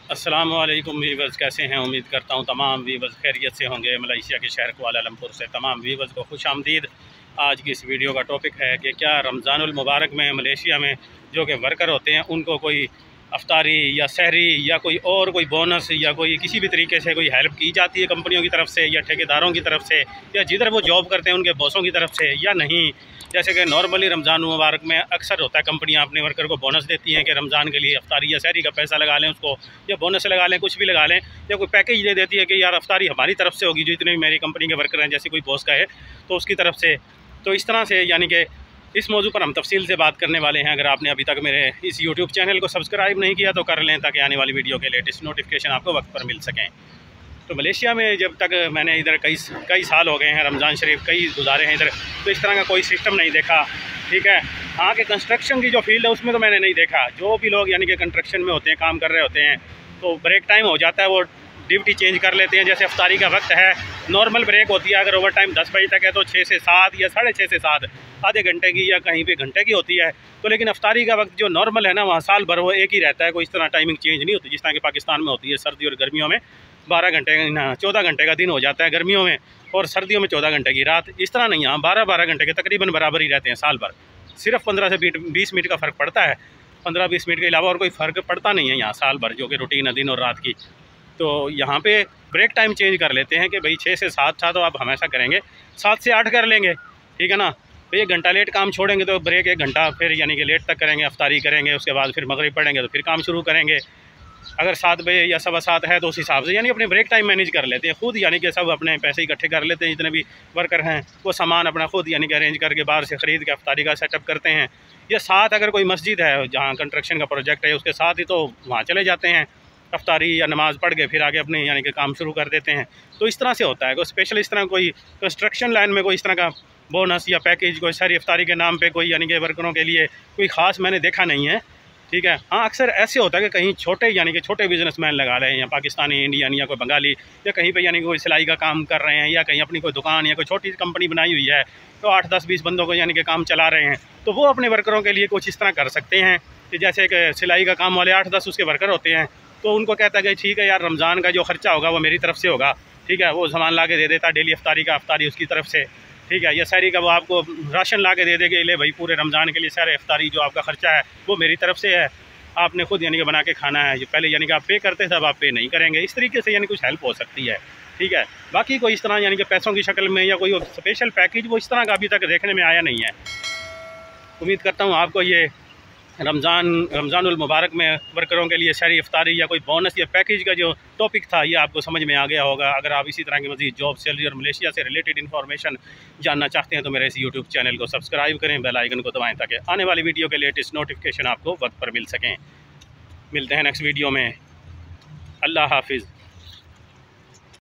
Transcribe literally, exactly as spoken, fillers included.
अस्सलामुअलैकुम वीवर्स, कैसे हैं? उम्मीद करता हूँ तमाम वीवर्स खैरियत से होंगे। मलेशिया के शहर कुआलालंपुर से तमाम वीवर्स को खुश आमदीद। आज की इस वीडियो का टॉपिक है कि क्या रमज़ानुल मुबारक में मलेशिया में जो कि वर्कर होते हैं उनको कोई अफ्तारी या सहरी या कोई और कोई बोनस या कोई किसी भी तरीके से कोई हेल्प की जाती है कंपनियों की तरफ से या ठेकेदारों की तरफ से या जिधर वो जॉब करते हैं उनके बॉसों की तरफ से या नहीं। जैसे कि नॉर्मली रमज़ान मुबारक में अक्सर होता है कंपनियां अपने वर्कर को बोनस देती हैं कि रमज़ान के लिए अफ्तारी या सहरी का पैसा लगा लें उसको, या बोनस लगा लें, कुछ भी लगा लें, या कोई पैकेज दे देती है कि यार अफ्तारी हमारी तरफ से होगी, जो जितने भी मेरी कंपनी के वर्कर हैं जैसे कोई बॉस का है तो उसकी तरफ से। तो इस तरह से यानी कि इस मौजू पर हम तफसील से बात करने वाले हैं। अगर आपने अभी तक मेरे इस यूट्यूब चैनल को सब्सक्राइब नहीं किया तो कर लें ताकि आने वाली वीडियो के लेटेस्ट नोटिफिकेशन आपको वक्त पर मिल सकें। तो मलेशिया में जब तक मैंने इधर कई कई साल हो गए हैं, रमज़ान शरीफ कई गुजारे हैं इधर, तो इस तरह का कोई सिस्टम नहीं देखा। ठीक है, हाँ कि कंस्ट्रक्शन की जो फील्ड है उसमें तो मैंने नहीं देखा। जो भी लोग यानी कि कंस्ट्रक्शन में होते हैं, काम कर रहे होते हैं, तो ब्रेक टाइम हो जाता है, वो ड्यूटी चेंज कर लेते हैं। जैसे अफ्तारी का वक्त है, नॉर्मल ब्रेक होती है, अगर ओवर टाइम दस बजे तक है तो छः से सात या साढ़े छः से सात आधे घंटे की या कहीं पे घंटे की होती है। तो लेकिन अफ्तारी का वक्त जो नॉर्मल है ना, वहाँ साल भर वो एक ही रहता है, कोई इस तरह टाइमिंग चेंज नहीं होती जिस तरह की पाकिस्तान में होती है। सर्दी और गर्मियों में बारह घंटे चौदह घंटे का दिन हो जाता है गर्मियों में, और सर्दियों में चौदह घंटे की रात। इस तरह नहीं, यहाँ बारह बारह घंटे के तकरीबन बराबर ही रहते हैं साल भर। सिर्फ पंद्रह से बीस मिनट का फ़र्क पड़ता है, पंद्रह बीस मिनट के अलावा और कोई फ़र्क पड़ता नहीं है यहाँ साल भर, जो कि रूटीन है दिन और रात की। तो यहाँ पे ब्रेक टाइम चेंज कर लेते हैं कि भाई छः से सात था तो आप हमेशा करेंगे, सात से आठ कर लेंगे, ठीक है ना। तो एक घंटा लेट काम छोड़ेंगे तो ब्रेक एक घंटा फिर यानी कि लेट तक करेंगे, अफ्तारी करेंगे, उसके बाद फिर मगरिब पढ़ेंगे तो फिर काम शुरू करेंगे। अगर सात बजे या सवा सात है तो उस हिसाब से यानी अपने ब्रेक टाइम मैनेज कर लेते हैं खुद, यानी कि सब अपने पैसे इकट्ठे कर लेते हैं। जितने भी वर्कर हैं वो सामान अपना खुद यानी कि अरेंज करके बाहर से ख़रीद के अफ्तारी का सेटअप करते हैं। या साथ अगर कोई मस्जिद है जहाँ कंस्ट्रक्शन का प्रोजेक्ट है उसके साथ ही तो वहाँ चले जाते हैं, अफ्तारी या नमाज़ पढ़ के फिर आगे अपने यानी कि काम शुरू कर देते हैं। तो इस तरह से होता है। कोई स्पेशल इस तरह कोई कंस्ट्रक्शन लाइन में कोई इस तरह का बोनस या पैकेज कोई सारी अफ्तारी के नाम पे कोई यानी कि वर्करों के लिए कोई ख़ास मैंने देखा नहीं है। ठीक है, हाँ अक्सर ऐसे होता है कि कहीं छोटे यानी कि छोटे बिजनेसमैन लगा रहे हैं, या पाकिस्तानी, इंडियन या कोई बंगाली, या कहीं पे यानी कि कोई सिलाई का काम कर रहे हैं, या कहीं अपनी कोई दुकान या कोई छोटी सी कंपनी बनाई हुई है तो आठ दस बीस बंदों को यानी कि काम चला रहे हैं। तो वो अपने वर्करों के लिए कुछ इस तरह कर सकते हैं कि जैसे कि सिलाई का काम वाले आठ दस उसके वर्कर होते हैं, तो उनको कहता है कि ठीक है यार रमज़ान का जो ख़र्चा होगा वो मेरी तरफ से होगा, ठीक है, वो सामान ला के दे देता डेली अफ्तारी का, अफ्तारी उसकी तरफ से, ठीक है। या सहरी का वो आपको राशन ला के दे देंगे, ले भाई पूरे रमज़ान के लिए सारे अफ्तारी जो आपका ख़र्चा है वो मेरी तरफ से है, आपने खुद यानी कि बना के खाना है। पहले यानी कि आप पे करते थे, अब आप पे नहीं करेंगे। इस तरीके से यानी कुछ हेल्प हो सकती है, ठीक है। बाकी कोई इस तरह यानी कि पैसों की शक्ल में या कोई स्पेशल पैकेज वो इस तरह का अभी तक देखने में आया नहीं है। उम्मीद करता हूँ आपको ये रमज़ान रमज़ानुल मुबारक में वर्करों के लिए शहरी अफ्तारी या कोई बोनस या पैकेज का जो टॉपिक था ये आपको समझ में आ गया होगा। अगर आप इसी तरह की मज़ीद जॉब, सैलरी और मलेशिया से रिलेटेड इन्फॉर्मेशन जानना चाहते हैं तो मेरे इस यूट्यूब चैनल को सब्सक्राइब करें, बेल आइकन को दबाएं ताकि आने वाली वीडियो के लेटेस्ट नोटिफिकेशन आपको वक्त पर मिल सकें। मिलते हैं नेक्स्ट वीडियो में। अल्लाह हाफिज़।